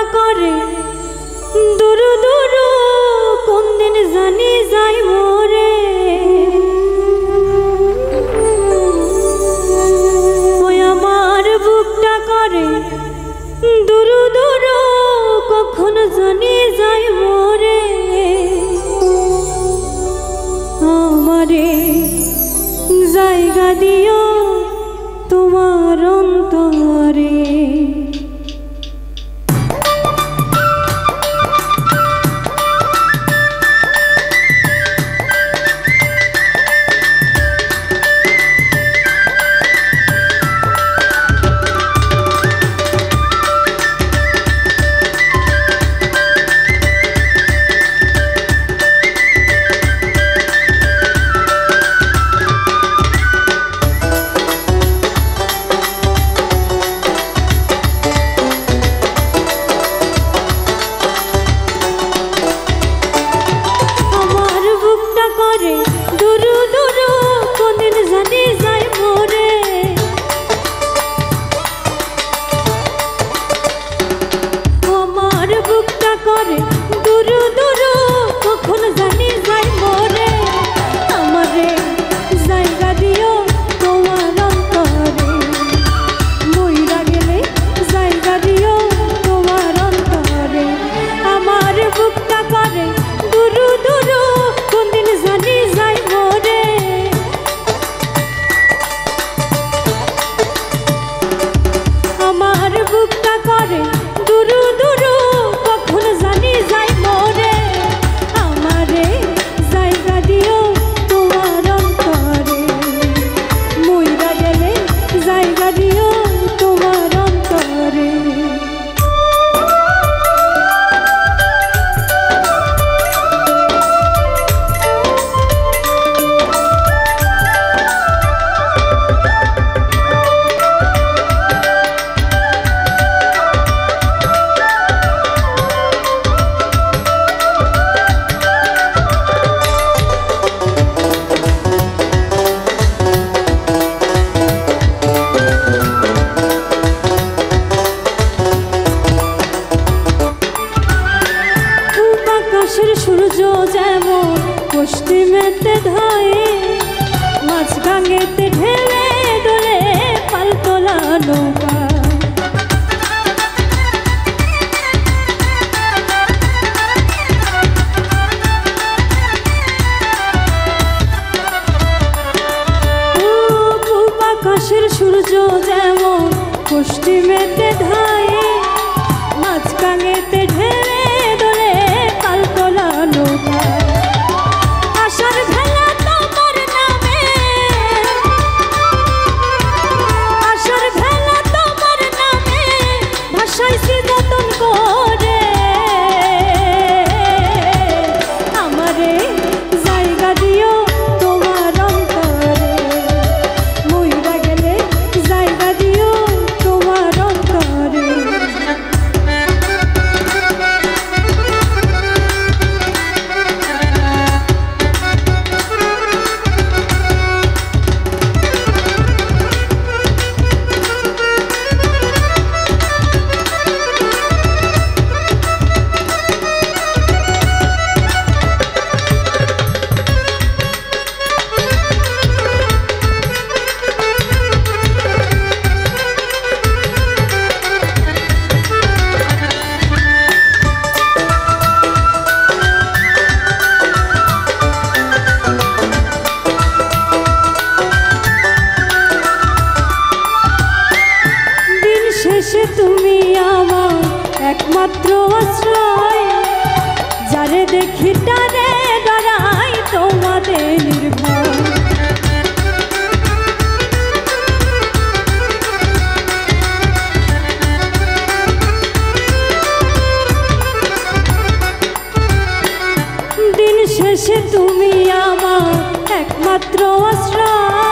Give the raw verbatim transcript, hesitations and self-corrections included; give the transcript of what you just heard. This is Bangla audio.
করে দূর দূর কোন দিন জানি যাইব রে ওই আমার বুকটা করে দূর দূর কখন জানি যাইব রে আমারে জায়গা দিও তোমার অন্তরে সূর্য যেমন পশ্চিমেতে ধয়ে মাছ গাঙ্গেতে ঢেলে দোলে পালতোলা নৌকা পূব আকাশের সূর্য যেমন পশ্চিমেতে ধয়ে মাছ গাঙ্গেতে ঢেলে আশার ভেলা তোমার নামে আশার ভেলা তোমার নামে ভাসাইছি যতন করে আমারে জায়গা দিও তোমার অন্তরে মইরা গেলে জায়গা দিও তোমার অন্তরে শেষে তুমি আমার একমাত্র আশ্রয় যারে দেখি টানে ডরাই তোমাদের নির্ভয় দিন শেষে তুমি আমার একমাত্র আশ্রয়